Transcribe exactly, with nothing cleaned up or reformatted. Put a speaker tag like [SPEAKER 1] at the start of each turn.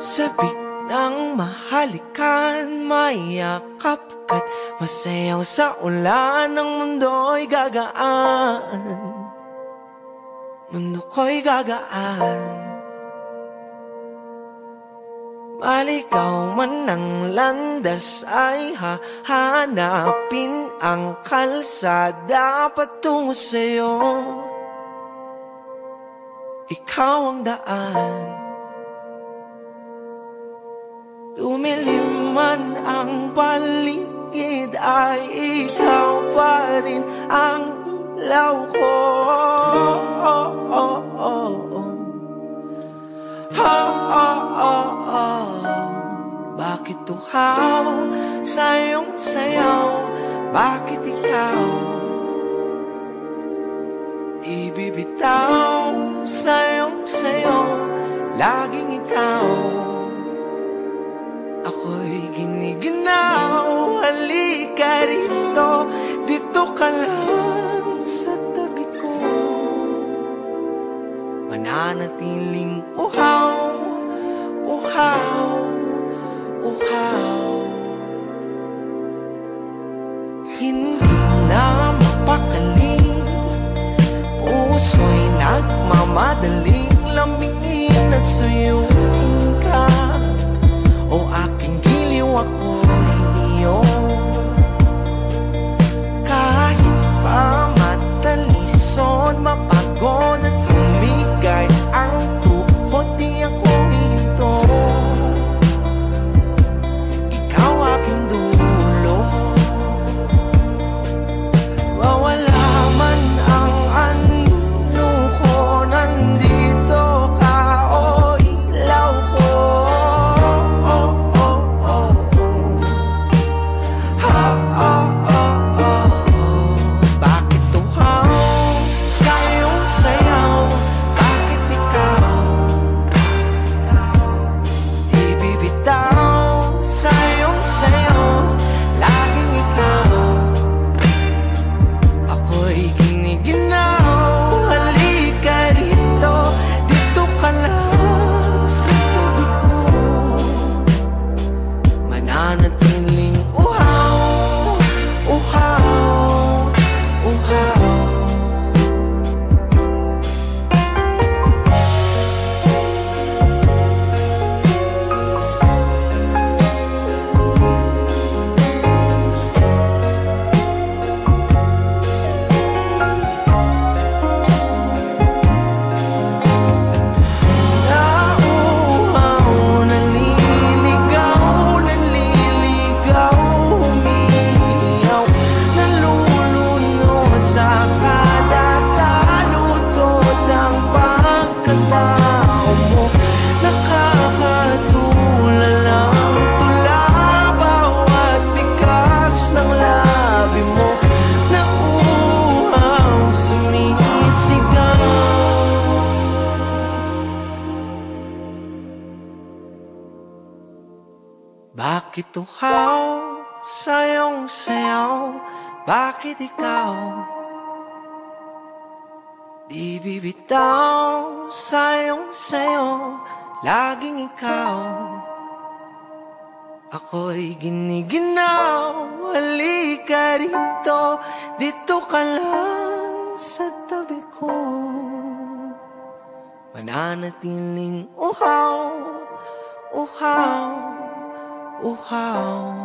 [SPEAKER 1] Sabik ng mahalikan, mayakap ka't masayaw sa ulan. Ang mundo'y gagaan, mundo ko'y gagaan. Maligaw man ang landas ay hahanapin ang kalsada patungo sa'yo. Ikaw ang daan. Lumilim man ang paligid ay ikaw pa rin ang ilaw ko. Oh, oh, oh, oh. Oh, oh, oh, oh. Bakit tuhaw sa iyong sayaw? Bakit ikaw ibibitaw sa iyong sayaw? Laging ikaw. Ako'y giniginaw. Halika rito, dito ka lang sa tabi ko. Mananatiling uhaw, uhaw, uhaw. Hindi na mapakali, puso'y nagmamadaling lambingin at suyuin ka. O aking giliw, ako'y iyo. Kahit pa matalisod, mapagod at umigay ang tuhod, di ako hihinto. Ikaw aking dulo. Mawala man ang ano ko, nandito ka, o ilaw ko. Bakit tuhaw sa iyong sayaw? Bakit ikaw di bibitaw sa iyong sayaw? Laging ikaw. Ako'y giniginaw. Halika rito, dito ka lang sa tabi ko. Mananatiling uhaw, uhaw, uhaw.